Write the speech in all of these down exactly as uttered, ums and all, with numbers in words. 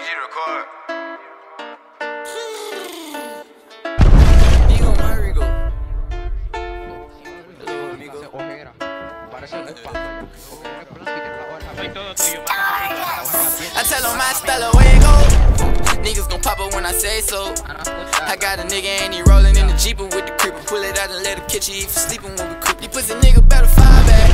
G record. I tell them my style of way it go. Niggas gon' pop up when I say so. I got a nigga and he rollin' in the Jeep with the creeper. Pull it out and let him catch you if you sleepin' when we creep. You pussy nigga better fall back.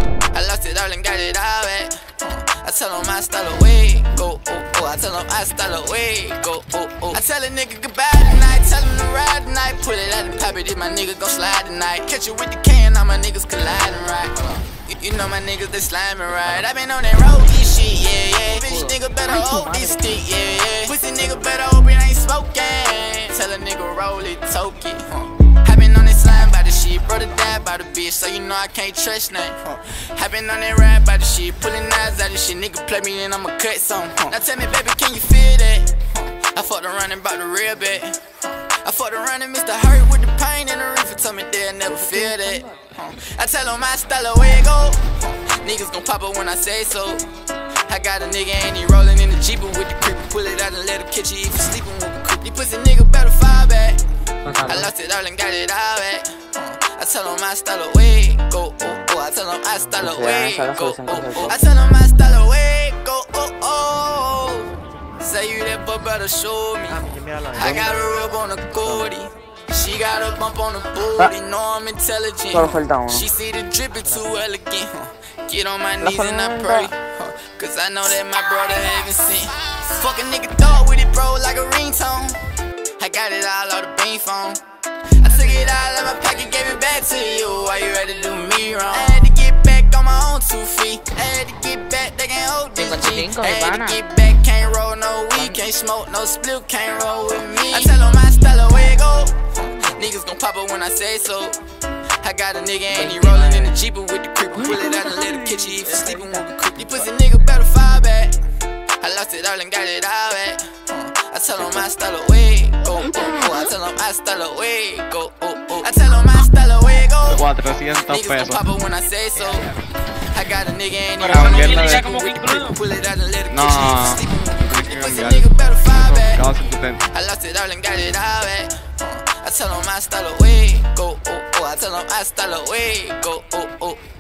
I lost it all and got it all back. I tell them my style of way it go. Oh, oh. I tell them my style of way it go. Oh, oh. I tell a nigga goodbye tonight. Tell him to ride tonight. Pull it out and pop it if my nigga gon' slide tonight. Catch you with the can, all my niggas colliding right. You know my niggas, they sliming right. I been on that road, this shit, yeah, yeah. Bitch nigga better hold this stick, yeah, yeah. Pussy nigga better hope it ain't smoking. Tell a nigga roll it, toke it, huh. I been on that slime by the shit, brother died by the bitch, so you know I can't trust nothing, huh. I been on that ride by the shit, pulling knives out of shit. Nigga play me and I'ma cut some, huh. Now tell me, baby, can you feel that? Huh. I fucked around and bought the real bit. I fucked around and missed the hurt with the pain and the reefer. Told me they'll never feel that. Huh. I tell them my style of way it go. Huh. Niggas gon' pop up when I say so. I got a nigga and he rollin' in the Jeep with the creeper. Pull it out and let him catch you if you sleepin' with the creep. You pussy nigga better fall back. I lost it all and got it all back. Huh. I tell them my style of way it go. Oh, oh. I tell them my style of way it go. Oh, oh. I tell them my style of way it go. Oh, oh. Say you that but better show me. I got a rub on the goldie. She got a bump on the booty. Know I'm intelligent. She see the drippy too elegant. Get on my knees and I pray. Cause I know that my brother haven't seen. Fuck a nigga thought with it, bro, like a ringtone. I got it all on the beam phone. I took it all out my pocket, gave it back to you. Why you ready to do me wrong? I had to get back on my own two feet. I had to get back, they can't hold this G. I had to get back, can't roll no weed, can't smoke no split, can't roll with me. I tell them my style of way it go. Niggas gon' pop up when I say so. I got a nigga and he rollin' in the Jeep with the creeper. Pull it out and let him catch you if you sleepin' with the creep. You pussy nigga better fall back. I lost it all and got it all back. I tell them my style of way it go. Oh, oh. I tell them my style of way it go. Oh, oh. I tell them my style of way it go. Niggas gon' pop up when I say so. I got a nigga and he rollin' in the Jeep with the creeper. Pull it out and let him catch you if you sleepin' with the creep. You pussy nigga better fall back. I lost it all and got it all back. I tell them my style of way it go. Oh, oh. I tell them my style of way it go. Oh, oh.